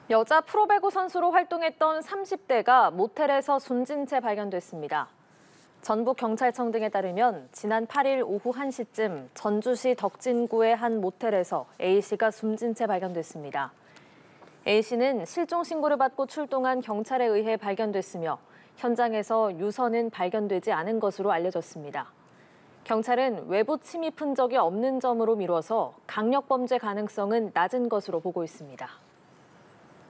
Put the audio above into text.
여자 프로배구 선수로 활동했던 30대가 모텔에서 숨진 채 발견됐습니다. 전북경찰청 등에 따르면 지난 8일 오후 1시쯤 전주시 덕진구의 한 모텔에서 A씨가 숨진 채 발견됐습니다. A씨는 실종 신고를 받고 출동한 경찰에 의해 발견됐으며 현장에서 유서는 발견되지 않은 것으로 알려졌습니다. 경찰은 외부 침입 흔적이 없는 점으로 미뤄서 강력범죄 가능성은 낮은 것으로 보고 있습니다.